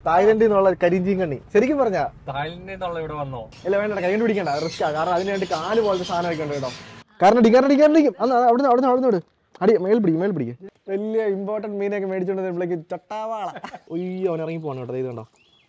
തായ്ലൻഡിൽ നിന്നുള്ള കരിഞ്ചീൻ കണ്ണി. ശരിക്കും പറഞ്ഞാ തായ്ലൻഡിൽ നിന്നുള്ള ഇവിടെ വന്നോ? ഇല്ല വേണ്ട, കൈ കൊണ്ട് പിടിക്കണ്ട, റിസ്ക്കാ. കാരണം അതിന് വേണ്ടി കാല് പോലത്തെ സാധനം വെക്കണ്ട കേട്ടോ. കാരണം അടിക്കും അവിടെ അടി മേൽ പിടിക്കും. വലിയ ഇമ്പോർട്ടന്റ് മീനൊക്കെ മേടിച്ചോണ്ട് ചട്ടാവാള. ഒയ്യോ, അവൻ ഇറങ്ങി പോകണം കേട്ടോ. ഇത് കണ്ടോ.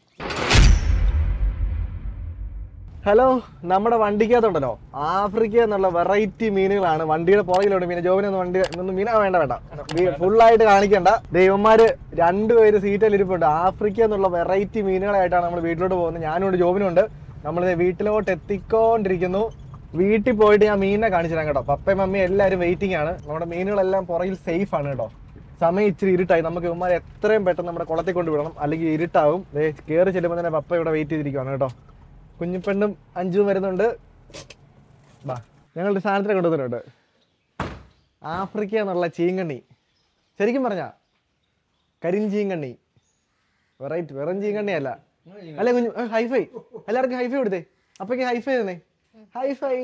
ഹലോ, നമ്മുടെ വണ്ടിക്കകത്തുണ്ടല്ലോ ആഫ്രിക്ക എന്നുള്ള വെറൈറ്റി മീനുകളാണ്. വണ്ടിയുടെ പുറകിലോട്ട് മീൻ. ജോബിനൊന്നും മീനാ വേണ്ട, ഫുള്ളായിട്ട് കാണിക്കണ്ട. ദൈവന്മാര് രണ്ടുപേര് സീറ്റിൽ ഇരിപ്പുണ്ട്. ആഫ്രിക്ക എന്നുള്ള വെറൈറ്റി മീനുകളായിട്ടാണ് നമ്മൾ വീട്ടിലോട്ട് പോകുന്നത്. ഞാനുണ്ട്, ജോബിനുണ്ട്. നമ്മളിത് വീട്ടിലോട്ട് എത്തിക്കൊണ്ടിരിക്കുന്നു. വീട്ടിൽ പോയിട്ട് ഞാൻ മീനിനെ കാണിച്ചു തരാം കേട്ടോ. പപ്പയും മമ്മിയും എല്ലാവരും വെയിറ്റിംഗ് ആണ്. നമ്മുടെ മീനുകളെല്ലാം പുറകിൽ സേഫ് ആണ് കേട്ടോ. സമയം ഇച്ചിരി ഇരുട്ടായി. നമുക്ക് ഇവന്മാരെ എത്രയും പെട്ടെന്ന് നമ്മുടെ കുളത്തിൽ കൊണ്ടുവിടണം, അല്ലെങ്കിൽ ഇരുട്ടാവും. കയറി ചെല്ലുമ്പോൾ തന്നെ പപ്പ ഇവിടെ വെയിറ്റ് ചെയ്തിരിക്കുകയാണ് കേട്ടോ. കുഞ്ഞിപ്പെണ്ണും അഞ്ചും വരുന്നുണ്ട്. ബാ, ഞങ്ങളുടെ സാധനത്തിനെ കൊണ്ടുവന്നിട്ടുണ്ട്. ആഫ്രിക്ക എന്നുള്ള ചീങ്കണ്ണി. ശരിക്കും പറഞ്ഞാ കരിഞ്ചീങ്കണ്ണി. വെറൈറ്റി, വെറും ചീങ്കണ്ണി അല്ല. അല്ലേ കുഞ്ഞു? ഹൈഫൈ, എല്ലാവർക്കും ഹൈഫൈ കൊടുത്തേ. അപ്പൊക്ക് ഹൈഫൈ തന്നെ. ഹൈഫൈ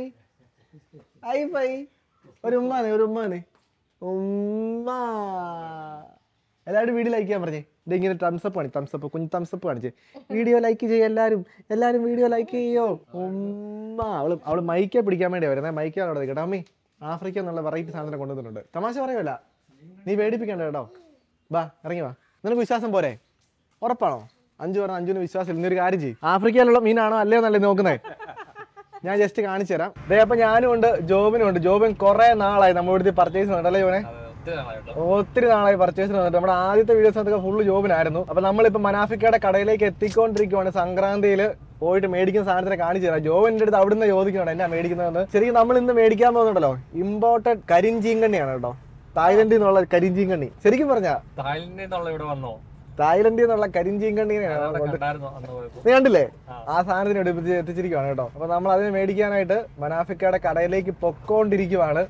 ഒരു ഉമ്മാനെ ഉമ്മ. എല്ലാവരും വീഡിയോ ലൈക്ക് ചെയ്യാൻ പറഞ്ഞേ. ഇതിങ്ങനെ തംസപ്പ് കുഞ്ഞ് തംസപ്പ് കാണിച്ച് വീഡിയോ ലൈക്ക് ചെയ്യും. എല്ലാവരും വീഡിയോ ലൈക്ക് ചെയ്യോ. ഉമ്മ. അവള് മൈക്കെ പിടിക്കാൻ വേണ്ടി വരുന്നത്. മൈക്കാണ് അവിടെ കേട്ടോ. അമ്മി, ആഫ്രിക്ക എന്നുള്ള വെറൈറ്റി സാധനം കൊണ്ടുവന്നിട്ടുണ്ട്. തമാശ പറയുമല്ല, നീ പേടിപ്പിക്കണ്ട കേട്ടോ. ബാ, ഇറങ്ങി വാ. നിനക്ക് വിശ്വാസം പോരെ? ഉറപ്പാണോ? അഞ്ചുവിന് വിശ്വാസം ഇല്ല. ഒരു കാര്യം ചെയ്യും. ആഫ്രിക്കയിലുള്ള മീനാണോ അല്ലയോ എന്നല്ലേ നോക്കുന്നത്. ഞാൻ ജസ്റ്റ് കാണിച്ചു തരാം. അപ്പൊ ഞാനും ഉണ്ട്, ജോബിനും ഉണ്ട്. ജോബിൻ കുറെ നാളായി നമ്മുടെ ഇവിടുത്തെ പർച്ചേസിന് ഉണ്ടല്ലേ ജോനെ? ഒത്തിരി നാളായി പർച്ചേസിന് വന്നിട്ട്. നമ്മുടെ ആദ്യത്തെ വീഡിയോസിനൊക്കെ ഫുള്ള് ജോബിനായിരുന്നു. അപ്പൊ നമ്മളിപ്പോ മനാഫിക്കയുടെ കടയിലേക്ക് എത്തിക്കൊണ്ടിരിക്കുവാണ്. സംക്രാന്തിയിൽ പോയിട്ട് മേടിക്കുന്ന സാധനത്തിനെ കാണിച്ചു തരാം. ജോബിന്റെ അടുത്ത് അവിടുന്ന് ചോദിക്കണം എന്നാ മേടിക്കുന്നതെന്ന്. ശരിക്കും നമ്മൾ ഇന്ന് മേടിക്കാൻ പോകുന്നുണ്ടല്ലോ ഇമ്പോർട്ടഡ് കരിഞ്ചീങ്കണ്ണിയാണ് കേട്ടോ. തായ്ലൻഡിൽ നിന്നുള്ള കരിഞ്ചീങ്കണ്ണി. ശരിക്കും പറഞ്ഞാ തായ്ലൻഡിൽ നിന്നുള്ള ഇവിടെ വന്നോ? തായ്ലൻഡിൽ നിന്നുള്ള കരിഞ്ചീങ്കണ്ണിയാണ്. നീ കണ്ടില്ലേ? ആ സാധനത്തിന് എത്തിച്ചിരിക്കുവാണ് കേട്ടോ. അപ്പൊ നമ്മൾ അതിനെ മേടിക്കാനായിട്ട് മനാഫിക്കയുടെ കടയിലേക്ക് പൊക്കോണ്ടിരിക്കുവാണ്.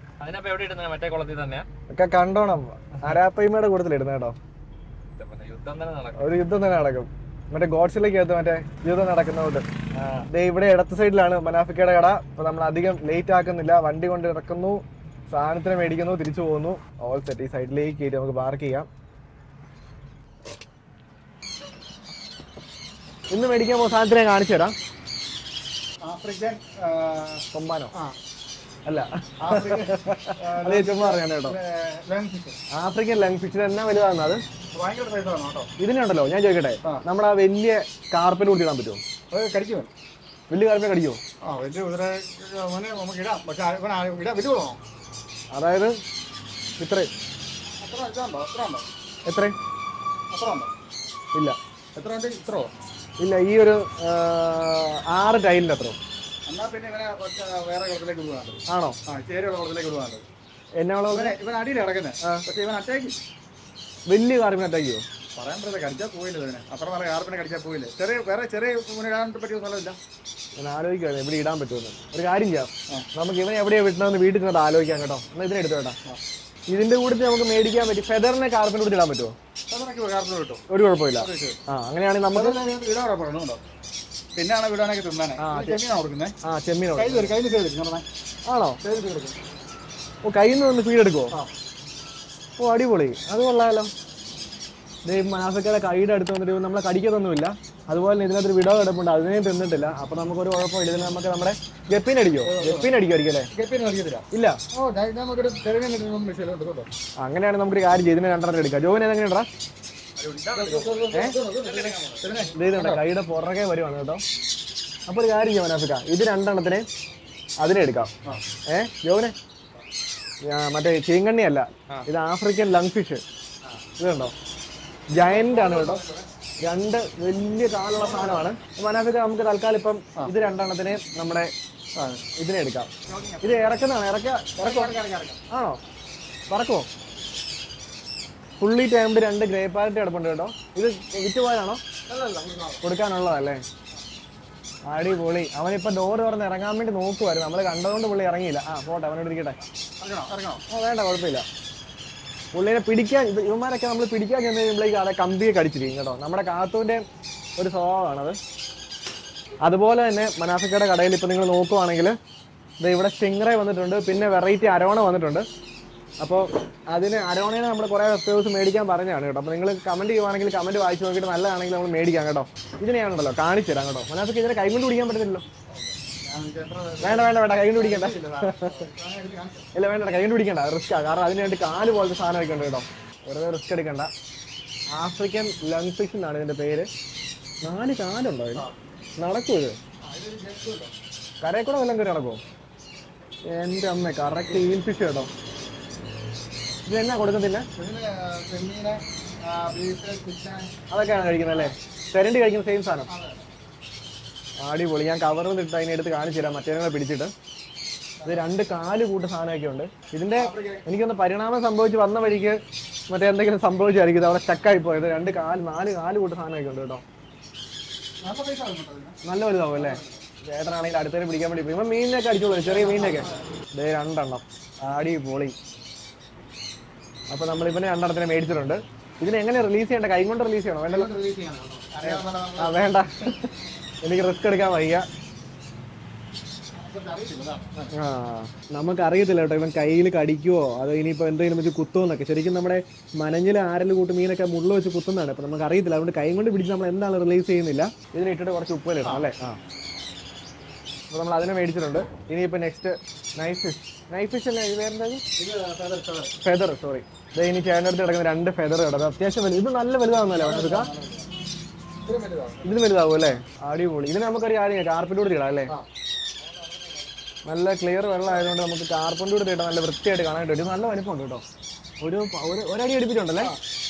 ഒക്കെ കണ്ടോണം. അരാപ്പയ്മയുടെ കൂട്ടത്തിലിടുന്ന കേട്ടോ. ഒരു യുദ്ധം തന്നെ നടക്കും. മറ്റേ ഗോഡ്സിലേക്ക് മറ്റേ യുദ്ധം നടക്കുന്നതുകൊണ്ട്. ഇവിടെ ഇടത്ത് സൈഡിലാണ് മനാഫിക്കയുടെ കട. അപ്പൊ നമ്മൾ അധികം ലേറ്റ് ആക്കുന്നില്ല. വണ്ടി കൊണ്ട് ഇറക്കുന്നു, സാധനത്തിന് മേടിക്കുന്നു, തിരിച്ചു പോകുന്നു. All set. ഈ സൈഡിലേക്ക് കയറ്റി നമുക്ക് പാർക്ക് ചെയ്യാം. ഇന്ന് മേടിക്കാൻ പോകുന്ന സാധനത്തിനെ കാണിച്ചു തരാം. ആഫ്രിക്കൻ കൊമ്പാനോ? അല്ല, അതേ ചുമ്മാ അറിയാൻ കേട്ടോ. African lung fish. എന്നാ വലുതാണ് അത്? ഇതിനുണ്ടല്ലോ, ഞാൻ ചോദിക്കട്ടെ, നമ്മുടെ ആ വലിയ കാർപ്പിന് കൂട്ടി ഇടാൻ പറ്റുമോ? കടിക്കുമോ? വലിയ കാർപ്പിനെ കടിക്കുമോ? അതായത് ഇത്ര എത്ര? ഇല്ല, ഇല്ല. ഈ ഒരു 6 ടൈലിന്റെ അത്ര. ആണോ? എന്നാ അടിയിൽ കിടക്കുന്നത്. പക്ഷെ ഇവൻ അറ്റാക്ക് വലിയ കാർപ്പിനെ അറ്റാക്ക് ചെയ്യോ? പറയാൻ പറ്റില്ല. കടിച്ചാൽ പോയില്ല ഇതിനെ. അത്ര നല്ല കാർപ്പിനെ കടിച്ചാൽ പോയില്ല. ചെറിയ ഇടാൻ പറ്റിയ സ്ഥലമില്ല. ഞാൻ ആലോചിക്കുകയാണ് ഇവിടെ ഇടാൻ പറ്റുമെന്ന്. ഒരു കാര്യം ചെയ്യാം, നമുക്ക് ഇവനെ എവിടെയാ വിട്ടണമെന്ന് വീട്ടിൽ നിന്നിട്ട് ആലോചിക്കാം കേട്ടോ. എന്നാൽ ഇതിനെ എടുത്തു കേട്ടോ. ഇതിന്റെ കൂടെ നമുക്ക് മേടിക്കാൻ പറ്റി ഫെദറിനെ കാർപ്പിന് കൂടി ഇടാൻ പറ്റുമോ? ഒരു കുഴപ്പമില്ല. അങ്ങനെയാണെങ്കിൽ നമുക്ക് പിന്നെയാണ് വിടാനൊക്കെ തിന്നാനേ. ചെമ്മീനോ? ആണോ? ഓ, കയ്യിൽ നിന്ന് വന്ന് ഫീഡ് എടുക്കുമോ? ഓ, അടിപൊളി. അത് കൊള്ളാമല്ലോ. മനാഫിക്കയുടെ കൈയുടെ അടുത്ത് വന്നിട്ട് നമ്മളെ കടിക്കത്തൊന്നുമില്ല. അതുപോലെ തന്നെ ഇതിനകത്തൊരു വിടവ് കിടപ്പുണ്ട്, അതിനെയും തിന്നിട്ടില്ല. അപ്പൊ നമുക്കൊരു കുഴപ്പമില്ല. ഇതിന് നമുക്ക് നമ്മുടെ ഗപ്പീനടിക്കോ? ഗപ്പീനടിക്കുമായിരിക്കും അല്ലേ? ഇല്ല. അങ്ങനെയാണെങ്കിൽ നമുക്കൊരു കാര്യം ചെയ്യും, ഇതിനെ 2 എടുക്കാം. ജോവിന് ഏതെങ്ങനെ ഇടാ? ഇതുണ്ട്, കൈയുടെ പുറകെ വരുവാണ് കേട്ടോ. അപ്പൊ ഒരു കാര്യം ചെയ്യാം മനാഫിക്ക, ഇത് 2 അതിനെ എടുക്കാം. ജോവിന് മറ്റേ ചീങ്കണ്ണി അല്ല, ഇത് ആഫ്രിക്കൻ ലങ് ഫിഷ്. ഇത് കണ്ടോ, ജയന്റ് ആണ് കേട്ടോ. 2 വലിയ കാലുള്ള സാധനമാണ്. മനാഫിക്ക നമുക്ക് തൽക്കാലം ഇപ്പം ഇത് 2 നമ്മുടെ ഇതിനെ എടുക്കാം. ഇത് ഇറക്കുന്നതാണ്. ആണോ? പറക്കുമോ? ഫുള്ളി ടൈംഡ് 2 ഗ്രേ പാരറ്റ് കിടപ്പുണ്ട് കേട്ടോ. ഇത് വിറ്റ് പോയാണോ? കൊടുക്കാനുള്ളതല്ലേ? അടിപൊളി. അവനിപ്പോ ഡോർ തുറന്ന് ഇറങ്ങാൻ വേണ്ടി നോക്കുമായിരുന്നു. നമ്മള് കണ്ടതുകൊണ്ട് പുള്ളി ഇറങ്ങിയില്ല. പോട്ടെ, അവനോട് ഇരിക്കട്ടെ. വേണ്ട, കുഴപ്പമില്ല. പുള്ളിനെ പിടിക്കാൻ ഇവന്മാരൊക്കെ നമ്മൾ പിടിക്കാൻ ചെന്ന് കഴിയുമ്പോഴേക്ക് അവിടെ കമ്പിയെ കടിച്ചിരിക്കും കേട്ടോ. നമ്മുടെ കാത്തൂന്റെ ഒരു സ്വഭാവമാണത്. അതുപോലെ തന്നെ മനാഫിക്കയുടെ കടയിൽ ഇപ്പൊ നിങ്ങൾ നോക്കുവാണെങ്കിൽ ഇവിടെ സ്റ്റിംഗ്റേ വന്നിട്ടുണ്ട്, പിന്നെ വെറൈറ്റി അരോണ വന്നിട്ടുണ്ട്. അപ്പോൾ അതിന് അരോണയെ നമ്മൾ കുറേ വെബ്സൈറ്റ്സ് മേടിക്കാൻ പറഞ്ഞതാണ് കേട്ടോ. അപ്പോൾ നിങ്ങൾ കമൻറ്റ് ചെയ്യുവാണെങ്കിൽ കമൻറ്റ് വായിച്ച് നോക്കിയിട്ട് നല്ലതാണെങ്കിൽ നമ്മൾ മേടിക്കാം കേട്ടോ. ഇതിനെയാണല്ലോ കാണിച്ചു തരാം കേട്ടോ. മനസ്സിലാക്കി ഇതിനെ കൈ കൊണ്ട് പിടിക്കാൻ പറ്റത്തില്ലല്ലോ. വേണ്ട വേണ്ട വേണ്ട, കൈ കൊണ്ട് പിടിക്കണ്ട. ഇല്ല വേണ്ട, കൈ കൊണ്ട് പിടിക്കണ്ട, റിസ്ക്കാണ്. കാരണം അതിന് വേണ്ടി കാല് പോലത്തെ സാധനമൊക്കെ ഉണ്ട് കേട്ടോ. വെറുതെ റിസ്ക് എടുക്കണ്ട. ആഫ്രിക്കൻ ലങ് ഫിഷ് എന്നാണ് ഇതിൻ്റെ പേര്. 4 കാലുണ്ടോ ഇതിന്? നടക്കും ഇത്? കരയിൽ കൂടെ വല്ലതും കയറി നടക്കുമോ? എൻ്റെ അമ്മ, കറക്റ്റ് ഈൽ ഫിഷ് കേട്ടോ. ഇത് എന്നാ കൊടുക്കത്തില്ല? അതൊക്കെയാണ് കഴിക്കുന്നത് അല്ലേ? തെരണ്ടി കഴിക്കുന്ന സെയിം സാധനം. അടിപൊളി. ഞാൻ കവറിൽ നിന്നിട്ട് അതിനെടുത്ത് കാണിച്ചു തരാം, മറ്റേ പിടിച്ചിട്ട്. ഇത് 2 കാല് കൂട്ട സാധനമൊക്കെ ഉണ്ട്. ഇതിൻ്റെ എനിക്കൊന്ന് പരിണാമം സംഭവിച്ച് വന്ന വഴിക്ക് മറ്റേ എന്തെങ്കിലും സംഭവിച്ചായിരിക്കും അവിടെ സ്റ്റക്കായി പോയത്. 2 കാല് 4 കാല് കൂട്ട സാധനമൊക്കെ ഉണ്ട് കേട്ടോ. നല്ല വലുതാവും അല്ലേ? ചേട്ടനാണെങ്കിൽ അടുത്തേക്ക് പിടിക്കാൻ വേണ്ടി ഇപ്പം മീനിനൊക്കെ അടിച്ചോളൂ, ചെറിയ മീനിനൊക്കെ. ഇതേ 2 എണ്ണം. അടിപൊളി. അപ്പോൾ നമ്മളിപ്പം 2 എണ്ണത്തിനെ മേടിച്ചിട്ടുണ്ട്. ഇതിനെ എങ്ങനെ റിലീസ് ചെയ്യേണ്ട? കൈ കൊണ്ട് റിലീസ് ചെയ്യണോ? വേണ്ടല്ലോ. ആ വേണ്ട, എനിക്ക് റിസ്ക് എടുക്കാൻ വയ്യ. ആ നമുക്കറിയത്തില്ല കേട്ടോ ഇവൻ കയ്യിൽ കടിക്കുവോ അതോ ഇനിയിപ്പോൾ എന്തെങ്കിലും വെച്ച് കുത്തുമോ എന്നൊക്കെ. ശരിക്കും നമ്മുടെ മനഞ്ഞിൽ ആരൽ കൂട്ട് മീനൊക്കെ മുള്ള വെച്ച് കുത്തുന്നതാണ്. അപ്പോൾ നമുക്ക് അറിയത്തില്ല. അതുകൊണ്ട് കൈ കൊണ്ട് പിടിച്ച് നമ്മൾ എന്താണ് റിലീസ് ചെയ്യുന്നില്ല. ഇതിനിട്ടിട്ട് കുറച്ച് ഉപ്പിലിടണം അല്ലേ? ആ, അപ്പോൾ നമ്മൾ അതിനെ മേടിച്ചിട്ടുണ്ട്. ഇനിയിപ്പോൾ next knife fish. Knife fish അല്ലേ ഇത്? വേറെന്താ? Feather, sorry. ഇത് ഇനി ചേട്ടനടുത്ത് കിടക്കുന്ന 2 ഫെദർ കിടക്കും. അത്യാവശ്യം വലുത്. ഇത് നല്ല വലുതാവുന്നല്ലേ എടുക്കാം? ഇതിന് വലുതാവും അല്ലേ? അടിപൊളി. ഇതിന് നമുക്കറിയാം ആദ്യം കാർപ്പറ്റ് കൂടി ഇടാം അല്ലേ? നല്ല ക്ലിയർ വെള്ളം ആയതുകൊണ്ട് നമുക്ക് കാർപ്പറ്റ് കൂടി ഇട്ടാൽ നല്ല വൃത്തിയായിട്ട് കാണാനായിട്ട് പറ്റും. നല്ല വലിപ്പമുണ്ട് കേട്ടോ. ഒരടി അടുപ്പിച്ചുണ്ടല്ലേ?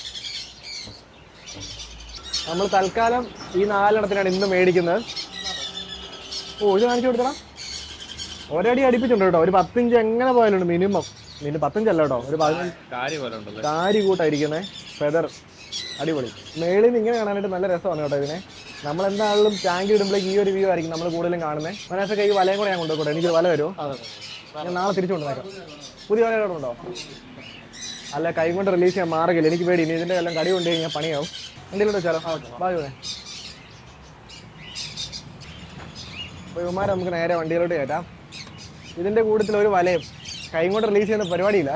നമ്മൾ തൽക്കാലം ഈ 4 എണ്ണത്തിനാണ് ഇന്ന് മേടിക്കുന്നത്. ഓ, ഇത് കാണിച്ചു കൊടുത്തടാ. ഒരടി അടുപ്പിച്ചുണ്ട് കേട്ടോ. ഒരു 10 ഇഞ്ച് എങ്ങനെ പോയാലുണ്ട് മിനിമം. 10 ഇഞ്ചല്ല കേട്ടോ, ഒരു 15 കാരി കൂട്ടായിരിക്കുന്നേ ഫെദർ. അടിപൊളി. മേളിൽ നിന്ന് ഇങ്ങനെ കാണാനായിട്ട് നല്ല രസമാണ് കേട്ടോ ഇതിനെ. നമ്മളെന്താണെങ്കിലും ടാങ്ക് ഇടുമ്പോഴേക്ക് ഈ ഒരു വ്യൂ ആയിരിക്കും നമ്മൾ കൂടുതലും കാണുന്നത്. മനസ്സൊക്കെ ഈ വലയും കൂടെ ഞാൻ കൊണ്ടുപോയി. എനിക്ക് വല വരുമോ? ഞാൻ നാളെ തിരിച്ചു കൊണ്ടുവന്നേക്കാം. പുതിയ വല ഉണ്ടോ? അല്ല, കൈ കൊണ്ട് റിലീസ് ചെയ്യാൻ മാർഗമില്ല. എനിക്ക് പേടി ഇനി ഇതിൻ്റെ എല്ലാം കടി കൊണ്ട് കഴിഞ്ഞാൽ പണിയാവും. എന്തെങ്കിലും വെച്ചാലോ? ബാജുവേ. അപ്പോൾ ഇവന്മാരെ നമുക്ക് നേരെ വണ്ടിയിലോട്ട് കയറ്റാം. ഇതിൻ്റെ കൂട്ടത്തിൽ ഒരു വലയും കൈ കൊണ്ട് റിലീസ് ചെയ്യുന്ന പരിപാടിയില്ല.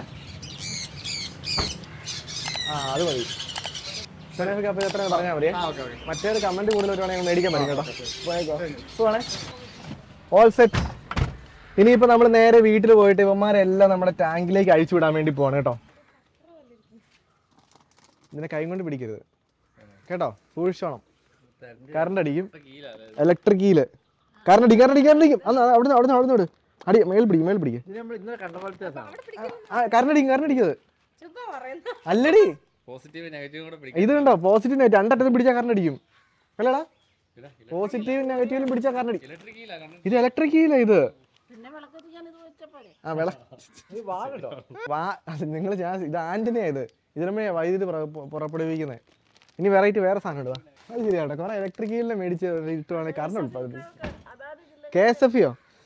ആ, അത് മതി. അപ്പോൾ എത്ര പറഞ്ഞാൽ മതി. മറ്റേത് കമൻറ്റ് കൂടുതൽ വരുവാണെങ്കിൽ മേടിക്കാൻ പറ്റും കേട്ടോ. പോണേ. All set. ഇനിയിപ്പോൾ നമ്മൾ നേരെ വീട്ടിൽ പോയിട്ട് ഇവന്മാരെല്ലാം നമ്മുടെ ടാങ്കിലേക്ക് അഴിച്ചു വിടാൻ വേണ്ടി പോവാണ് കേട്ടോ. ഇതിനെ കൈ കൊണ്ട് പിടിക്കരുത് കേട്ടോ, സൂക്ഷിച്ചോണം. കറണ്ട് അടിക്കും. ഇലക്ട്രിക് കീല്. കറണ്ട് അടിക്കും. അവിടുന്ന് വിട്. അടി മേൽ പിടിക്കും. കറണ്ട് അടിക്കത് അല്ലടി. ഇത് കണ്ടോ, പോസിറ്റീവ് നെഗറ്റീവ് 2 അറ്റത്തും പിടിച്ചാൽ കറണ്ട് അടിക്കും അല്ലടാ? പോസിറ്റീവ് നെഗറ്റീവിലും പിടിച്ചാൽ കറണ്ട് അടിക്കും. ഇത് ഇലക്ട്രിക് കീല. ഇത് നിങ്ങൾ ഇത് ആന്റിനായത്. ഇതിനുമേ വൈദ്യുതി പുറപ്പെടുവിക്കുന്നത്. ഇനി വെറൈറ്റി വേറെ സാധനം ഇടുക. അത് ശരിയാട്ടോ. കുറെ ഇലക്ട്രിക് കീലിനെ മേടിച്ച് ഇട്ടുവാണെങ്കിൽ കറണ്ട് ഉൽപ്പാദിപ്പിക്കും. KSFO?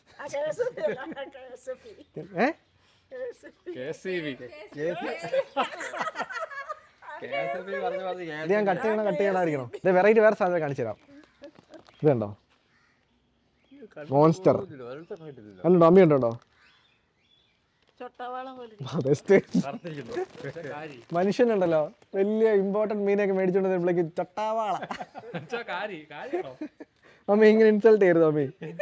ഇത് ഞാൻ കട്ട് ചെയ്യണമായിരിക്കണം. ഇത് വെറൈറ്റി വേറെ സാധനം കാണിച്ചു തരാം. ഇത് കണ്ടോ, മോൺസ്റ്റർ. അല്ലണ്ടോ, അമ്മ ഉണ്ടോ? മനുഷ്യനുണ്ടല്ലോ വലിയ ഇമ്പോർട്ടന്റ് മീനൊക്കെ മേടിച്ചോണ്ടിരിക്കുമ്പോഴേക്ക് ചൊട്ടാവാള. അമ്മ ഇങ്ങനെ ഇൻസൾട്ട് ചെയ്യരുത് അമ്മ.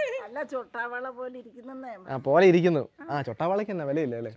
പോലെ ഇരിക്കുന്നു. ആ, ചൊട്ടാവാളയ്ക്ക് എന്നാ വിലയില്ല അല്ലേ?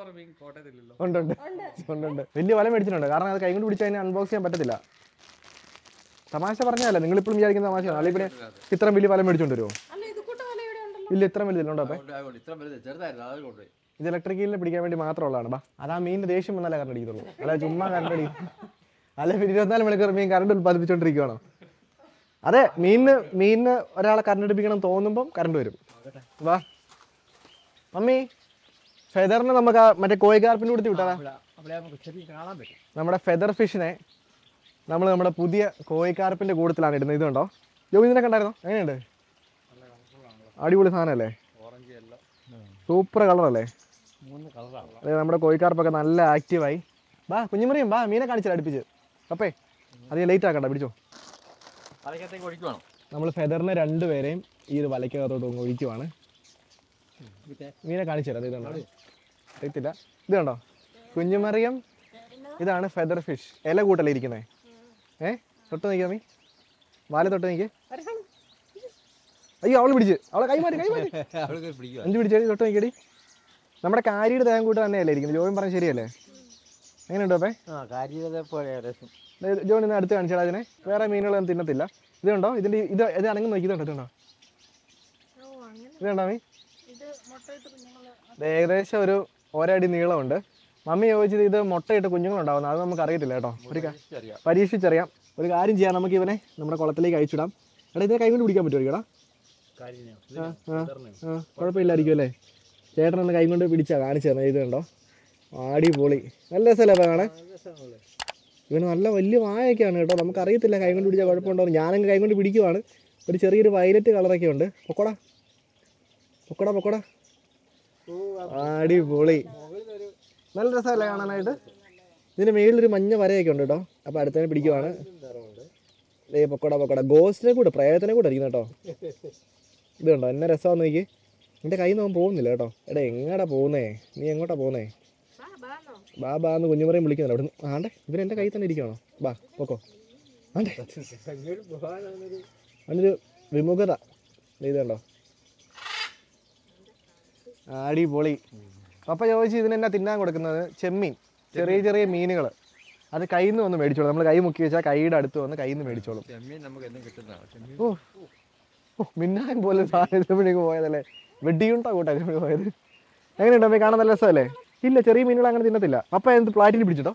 ഉണ്ട്. വലിയ വല മേടിച്ചിട്ടുണ്ട്. കാരണം അത് കൈ കൊണ്ട് പിടിച്ചാൽ അതിനെ അൺബോക്സ് ചെയ്യാൻ പറ്റത്തില്ല. തമാശ പറഞ്ഞല്ലേ, നിങ്ങൾ ഇപ്പോഴും വിചാരിക്കുന്ന തമാശയാണ്. അല്ലെങ്കിൽ പിന്നെ ഇത്രയും വലിയ വല മേടിച്ചോണ്ട് വരുമോ? ഇല്ല, ഇത്ര വലുതില്ലുണ്ടോ? അപ്പൊ ഇത് ഇലക്ട്രിക് കീലിനെ പിടിക്കാൻ വേണ്ടി മാത്രമുള്ളതാണ്. ബാ, അതാ മീനിന് ദേഷ്യം വന്നാലേ കറണ്ട് അടിക്കത്തുള്ളൂ. അല്ല ചുമ്മാ കറണ്ട് അടി. അല്ലെ 24 മണിക്കൂർ മീൻ കറണ്ട് ഉൽപ്പാദിപ്പിച്ചോണ്ടിരിക്കുകയാണോ? അതെ, മീനിന് ഒരാളെ കറണ്ട് അടിപ്പിക്കണം തോന്നുമ്പം കറണ്ട് വരും. വാ മമ്മി, ഫെദറിന് നമുക്ക് മറ്റേ കോഴിക്കാർപ്പിൻ്റെ കൊടുത്ത് വിട്ടാ. നമ്മുടെ ഫെദർ ഫിഷിനെ നമ്മൾ നമ്മുടെ പുതിയ കോഴിക്കാർപ്പിൻ്റെ കൂട്ടത്തിലാണ് ഇടുന്നത്. ഇതുണ്ടോ ജോബി? ഇതിനെ കണ്ടായിരുന്നോ? എങ്ങനെയുണ്ട്? അടിപൊളി സാധനമല്ലേ? സൂപ്പർ കളറല്ലേ? അതെ, നമ്മുടെ കോഴിക്കാർപ്പൊക്കെ നല്ല ആക്റ്റീവായി. ബാ കുഞ്ഞുമറിയും, ബാ മീനെ കാണിച്ചില്ല അടുപ്പിച്ച്. അപ്പേ അധികം ലേറ്റ് ആക്കണ്ട, പിടിച്ചോ. നമ്മൾ ഫെദറിനെ 2 പേരെയും ഈ ഒരു വലയ്ക്കകത്തോട്ട് ഒഴിക്കുവാണ്. മീനെ കാണിച്ചു തരാം. ഇതുണ്ടോ? അറിയത്തില്ല. ഇത് കണ്ടോ? കുഞ്ഞുമറിയം. ഇതാണ് ഫെദർ ഫിഷ്. ഇല കൂട്ടല്ലേ ഇരിക്കുന്നേ. തൊട്ട് നോക്കിയാ മീ, വാല തൊട്ട് നോക്കിയേ. അയ്യോ അവള് പിടിച്ച്, അവളെ കൈമാറി എന്ത് പിടിച്ചേടി, തൊട്ട് നോക്കിയടി. നമ്മുടെ കാരിയുടെ ദേഹം കൂട്ട് തന്നെയല്ലേ ഇരിക്കുന്നത്. ജോബിൻ പറഞ്ഞ ശരിയല്ലേ? എങ്ങനെയുണ്ടോ അപ്പേ? ജോൺ ഇന്ന് അടുത്ത് കാണിച്ചാൽ അതിനെ. വേറെ മീനുകളൊന്നും തിന്നത്തില്ല. ഇതുണ്ടോ ഇതിന്റെ ഇത് അനങ്ങി നോക്കി. ഇതുണ്ടോ ഇതുണ്ടോ മീ? ഏകദേശം ഒരു ഒരടി നീളമുണ്ട്. മമ്മി ചോദിച്ചത് ഇത് മുട്ടയിട്ട് കുഞ്ഞുങ്ങളുണ്ടാവുന്നത്. അത് നമുക്ക് അറിയത്തില്ല കേട്ടോ. പരീക്ഷിച്ചറിയാം. ഒരു കാര്യം ചെയ്യാം, നമുക്ക് ഇവനെ നമ്മുടെ കുളത്തിലേക്ക് അയച്ചിടാം. എടാ ഇതിനെ കൈ കൊണ്ട് പിടിക്കാൻ പറ്റുമായിരിക്കും? കുഴപ്പമില്ലായിരിക്കും അല്ലേ? ചേട്ടനൊന്ന് കൈ കൊണ്ട് പിടിച്ചാ കാണിച്ചു തരണം. ഇത് കണ്ടോ, അടിപൊളി. നല്ല രസമല്ലേ അപ്പോൾ കാണാൻ? ഇവന് നല്ല വലിയ വായൊക്കെയാണ് കേട്ടോ. നമുക്കറിയത്തില്ല കൈ കൊണ്ട് പിടിച്ചാൽ കുഴപ്പമുണ്ടോ. ഞാനങ്ങ് കൈ കൊണ്ട് പിടിക്കുവാണ്. ഒരു ചെറിയൊരു വയലറ്റ് കളറൊക്കെ ഉണ്ട്. പൊക്കോടാ പൊക്കോടാ പൊക്കോടാ. അടിപൊളി, നല്ല രസമല്ലേ കാണാനായിട്ട്? ഇതിന് മേളിലൊരു മഞ്ഞ വരയൊക്കെ ഉണ്ട് കേട്ടോ. അപ്പോൾ അടുത്തന്നെ പിടിക്കുവാണ്. പൊക്കോടാ പൊക്കോടാ. ഗോസ്റ്റിനെ കൂടെ, പ്രേതത്തിനെ കൂടെ ഇരിക്കുന്നു കേട്ടോ. ഇത് കണ്ടോ എന്നെ രസമാണെന്ന് നോക്കി. എൻ്റെ കയ്യിൽ നിന്ന് അവൻ പോകുന്നില്ല കേട്ടോ. എടാ എങ്ങടാ പോകുന്നേ? നീ എങ്ങോട്ടാ പോകുന്നേ? ബാന്ന് കുഞ്ഞുമറിയും വിളിക്കുന്നുണ്ട് അവിടെ നിന്ന്. ആണ്ടേ ഇവൻ എൻ്റെ കയ്യിൽ തന്നെ ഇരിക്കണോ? ബാ പൊക്കോ. ആണ്ടേ അവനൊരു വിമുഖത. ഇത് കണ്ടോ, അടിപൊളി. പപ്പ ചോദിച്ചു ഇതിനെന്നാ തിന്നാൻ കൊടുക്കുന്നത്? ചെമ്മീൻ, ചെറിയ ചെറിയ മീനുകൾ. അത് കയ്യിൽ നിന്ന് വന്ന് മേടിച്ചോളും. നമ്മൾ കൈ മുക്കി വെച്ചാൽ കൈയുടെ അടുത്ത് വന്ന് കയ്യിൽ നിന്ന് മേടിച്ചോളും. ഓ മിന്നാൻ പോലെ സാധനത്തിലേക്ക് പോയതല്ലേ, വെടിയുണ്ടോ കൂട്ടാൻ പോയത്. എങ്ങനെയുണ്ടോ അമ്മ? കാണാൻ നല്ല രസമല്ലേ? ഇല്ല, ചെറിയ മീനുകൾ അങ്ങനെ തിന്നത്തില്ല. പപ്പ എന്ത് പ്ലാറ്റിൽ പിടിച്ചിട്ടോ?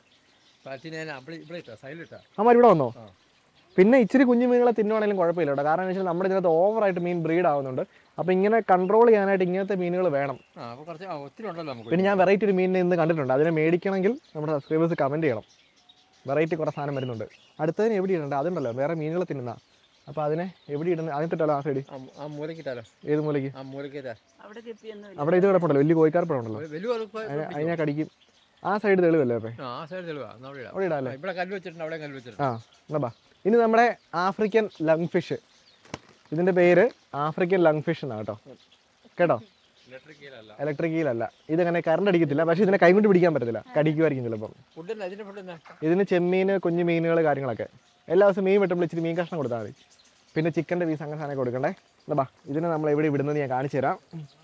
അമ്മ ഇവിടെ വന്നോ? പിന്നെ ഇച്ചിരി കുഞ്ഞു മീനുകളെ തിന്നുവാണെങ്കിലും കുഴപ്പമില്ല കേട്ടോ. കാരണം എന്ന് വെച്ചാൽ നമ്മുടെ ഇതിനകത്ത് ഓവറായിട്ട് മീൻ ബ്രീഡ് ആവുന്നുണ്ട്. അപ്പോൾ ഇങ്ങനെ കൺട്രോൾ ചെയ്യാനായിട്ട് ഇങ്ങനത്തെ മീനുകൾ വേണം. പിന്നെ ഞാൻ വെറൈറ്റി ഒരു മീനിനെ ഇന്ന് കണ്ടിട്ടുണ്ട്. അതിനെ മേടിക്കണമെങ്കിൽ നമ്മുടെ സബ്സ്ക്രൈബേഴ്സ് കമൻറ്റ് ചെയ്യണം. വെറൈറ്റി കുറേ സാധനം വരുന്നുണ്ട്. അടുത്തതിന് എവിടെ ഇടണ്ട? അതുണ്ടല്ലോ വേറെ മീനുകൾ തിന്നുന്ന. അപ്പോൾ അതിനെ എവിടെ ഇടുന്നത്? അതിന് തൊട്ടല്ലോ ആ സൈഡ്. ഏത് മൂലയ്ക്ക്? അവിടെ ഇത് കിടപ്പുണ്ടല്ലോ, വലിയ കോഴിക്കാർപ്പുണ്ടല്ലോ, അതിനെ കടിക്കും. ആ സൈഡ് തെളിവല്ലേ അപ്പേ? അവിടെ ഇടാല്ലേ? ആ എന്നാ ബാ. ഇനി നമ്മുടെ ആഫ്രിക്കൻ ലങ് ഫിഷ്. ഇതിൻ്റെ പേര് ആഫ്രിക്കൻ ലങ് ഫിഷ് എന്നാണ് കേട്ടോ. കേട്ടോ, ഇലക്ട്രിക് ഈലല്ല. ഇതങ്ങനെ കറണ്ട് അടിക്കത്തില്ല. പക്ഷെ ഇതിനെ കൈ കൊണ്ട് പിടിക്കാൻ പറ്റത്തില്ല, കടിക്കുമായിരിക്കും ചിലപ്പം. ഇതിന് ചെമ്മീൻ, കുഞ്ഞു മീനുകൾ, കാര്യങ്ങളൊക്കെ. എല്ലാ ദിവസവും മീൻ വെട്ടുമ്പോൾ ഇച്ചിരി മീൻ കഷ്ണം കൊടുത്താൽ മതി. പിന്നെ ചിക്കൻ്റെ പീസ് അങ്ങനെ സാധനം കൊടുക്കണ്ടേ. എന്നാ ബാ, ഇതിനെ നമ്മൾ എവിടെ വിടുന്നത് ഞാൻ കാണിച്ചു തരാം.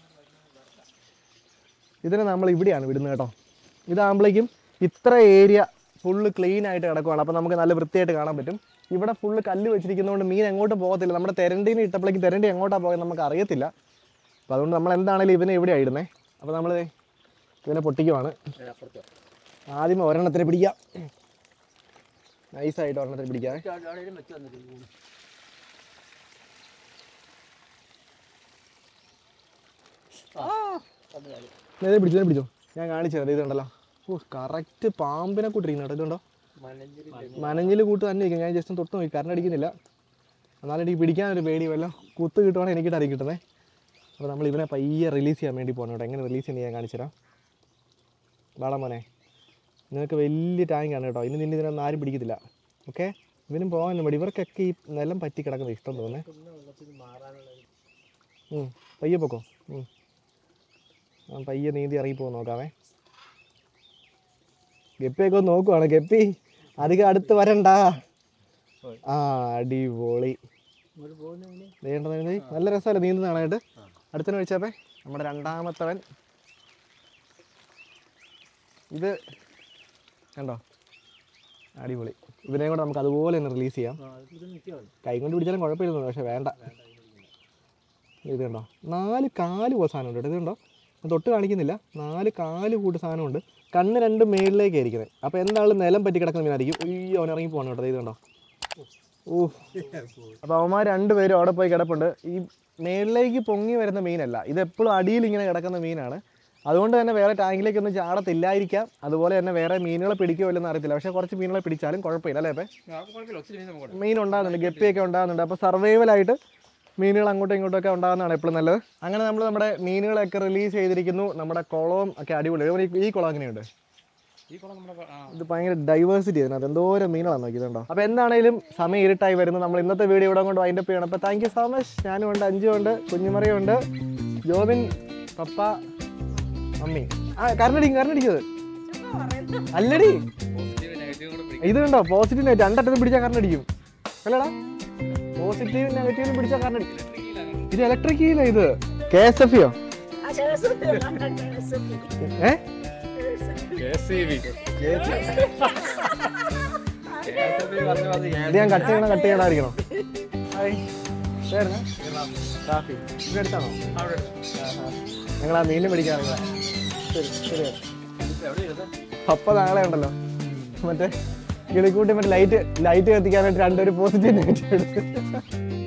ഇതിനെ നമ്മൾ ഇവിടെയാണ് വിടുന്നത് കേട്ടോ. ഇതാകുമ്പോഴേക്കും ഇത്ര ഏരിയ ഫുള്ള് ക്ലീൻ ആയിട്ട് കിടക്കുവാണ്. അപ്പോൾ നമുക്ക് നല്ല വൃത്തിയായിട്ട് കാണാൻ പറ്റും. ഇവിടെ ഫുള്ള് കല്ല് വെച്ചിരിക്കുന്നതുകൊണ്ട് മീൻ എങ്ങോട്ടും പോകത്തില്ല. നമ്മുടെ തെരണ്ടീനെ ഇട്ടപ്പോഴേക്കും തെരണ്ടി എങ്ങോട്ടാണ് പോയത് നമുക്ക് അറിയത്തില്ല. അപ്പോൾ അതുകൊണ്ട് നമ്മൾ എന്താണെങ്കിലും ഇവനെ എവിടെയാണ് ഇടുന്നത്. അപ്പോൾ നമ്മൾ ഇവനെ പൊട്ടിക്കുവാണ്. ആദ്യം ഒരെണ്ണത്തിന് പിടിക്കാം. നൈസായിട്ട് ഒരെണ്ണത്തിന് പിടിക്കാം. പിടിച്ചോ, ഞാൻ കാണിച്ചു തരാം. ഇതുണ്ടല്ലോ, ഓ കറക്റ്റ് പാമ്പിനെ കൂട്ടിരിക്കുന്നു കേട്ടോ. ഇതുണ്ടോ, മനഞ്ഞിൽ കൂട്ട് തന്നെ ഇരിക്കും. ഞാൻ ജസ്റ്റ് തൊട്ട് നോക്കി, കറണ്ട് അടിക്കുന്നില്ല. എന്നാലും എനിക്ക് പിടിക്കാനൊരു പേടി. വല്ല കുത്ത് കിട്ടുവാണെങ്കിൽ എനിക്കിട്ട് അറിയി കിട്ടുന്നത്. അപ്പോൾ നമ്മൾ ഇവനെ പയ്യെ റിലീസ് ചെയ്യാൻ വേണ്ടി പോകണം കേട്ടോ. എങ്ങനെ റിലീസ് ചെയ്യുന്നത് ഞാൻ കാണിച്ചു തരാം. വാടാ മോനെ, നിനക്ക് വലിയ ടാങ്കാണ് കേട്ടോ. ഇനി നിന്നെ ഇതിനൊന്നും ആരും പിടിക്കത്തില്ല. ഓക്കെ, ഇവനും പോകാനും മതി. ഇവർക്കൊക്കെ ഈ നിലം പറ്റി കിടക്കുന്നത് ഇഷ്ടം തോന്നേ. പയ്യെ പൊക്കോ. പയ്യെ നീന്തി ഇറങ്ങിപ്പോകാൻ നോക്കാമേ. ഗപ്പിയൊക്കെ ഒന്ന് നോക്കുവാണ്. ഗപ്പി അധികം അടുത്ത് വരണ്ട. ആ അടിപൊളി, നല്ല രസമല്ലേ നീന്തുന്ന കാണാനായിട്ട്. അടുത്തന്നെ വെച്ചാപ്പേ നമ്മുടെ രണ്ടാമത്തവൻ. ഇത് കണ്ടോ, അടിപൊളി. ഇവനെ കൂടെ നമുക്ക് അതുപോലെ തന്നെ റിലീസ് ചെയ്യാം. കൈ കൊണ്ട് പിടിച്ചാലും കുഴപ്പമില്ലെന്നു, പക്ഷെ വേണ്ട. ഇത് കണ്ടോ, 4 കാല് പോലെ സാധനം ഉണ്ട് കേട്ടോ. ഇത് കണ്ടോ, തൊട്ട് കാണിക്കുന്നില്ല. 4 കാല് കൂട്ട് സാധനമുണ്ട്. കണ്ണ് 2 മേളിലേക്കായിരിക്കുന്നത്. അപ്പോൾ എന്തായാലും നിലം പറ്റി കിടക്കുന്ന മീനായിരിക്കും. അയ്യോ, അവൻ ഇറങ്ങി പോകണം കേട്ടോ. ഇത് കണ്ടോ. ഓ, അപ്പോൾ അവന്മാർ 2 പേരും അവിടെ പോയി കിടപ്പുണ്ട്. ഈ മേളിലേക്ക് പൊങ്ങി വരുന്ന മീനല്ല, ഇതെപ്പോഴും അടിയിൽ ഇങ്ങനെ കിടക്കുന്ന മീനാണ്. അതുകൊണ്ട് തന്നെ വേറെ ടാങ്കിലേക്കൊന്നും ചാടത്തില്ലായിരിക്കാം. അതുപോലെ തന്നെ വേറെ മീനുകളെ പിടിക്കുമോ ഇല്ലെന്ന് അറിയത്തില്ല. പക്ഷേ കുറച്ച് മീനുകളെ പിടിച്ചാലും കുഴപ്പമില്ല അല്ലേ? അപ്പോൾ മീൻ ഉണ്ടാകുന്നുണ്ട്, ഗപ്പിയൊക്കെ ഉണ്ടാകുന്നുണ്ട്. അപ്പോൾ സർവൈവലായിട്ട് മീനുകൾ അങ്ങോട്ടും ഇങ്ങോട്ടും ഒക്കെ ഉണ്ടാകുന്നതാണ് എപ്പോഴും നല്ലത്. അങ്ങനെ നമ്മൾ നമ്മുടെ മീനുകളെയൊക്കെ റിലീസ് ചെയ്തിരിക്കുന്നു. നമ്മുടെ കുളവും ഒക്കെ അടിപൊളി. ഈ കുളം എങ്ങനെയുണ്ട്? ഇത് ഭയങ്കര ഡൈവേഴ്സിറ്റി ആയിരുന്നു. അത് എന്തോരം മീനുകളാണ് നോക്കിയിട്ടുണ്ടോ. അപ്പോൾ എന്താണെങ്കിലും സമയം ഇരുട്ടായി വരുന്നു. നമ്മൾ ഇന്നത്തെ വീഡിയോ ഇവിടെ കൊണ്ട് വൈൻഡപ്പ് ചെയ്യണം. അപ്പോൾ താങ്ക് യു സോ മച്ച്. ഞാനും ഉണ്ട്, അഞ്ചുമുണ്ട്, കുഞ്ഞുമറിയുണ്ട്, ജോബിൻ, പപ്പ, മമ്മി. കറണ്ടടിക്കുന്നത് അല്ലടി ഇത് കണ്ടോ പോസിറ്റീവ് നെഗറ്റീവ് രണ്ടറ്റത്തും പിടിച്ചാൽ കാരണം അടിക്കും അല്ലടാ പോസിറ്റീവ് നെഗറ്റീവിനും പിടിച്ചാൽ കാരണം അടിക്കും ഇത് ഇലക്ട്രിക് ഇല്ല ഇത് KSF യോ ഇത് ഞാൻ കട്ട് ചെയ്യണമായിരിക്കണം ട്രാഫിക് ഇവിടെ അടുത്താണോ ഞങ്ങൾ ആ മീനിനെ പിടിക്കാറില്ല ശരി ശരി പപ്പ നാളെ ഉണ്ടല്ലോ മറ്റേ കിളിക്കൂട്ടി മറ്റേ ലൈറ്റ് കത്തിക്കാനായിട്ട് രണ്ടൊരു പോസിറ്റീവ് നെഗറ്റീവ് എടുത്ത്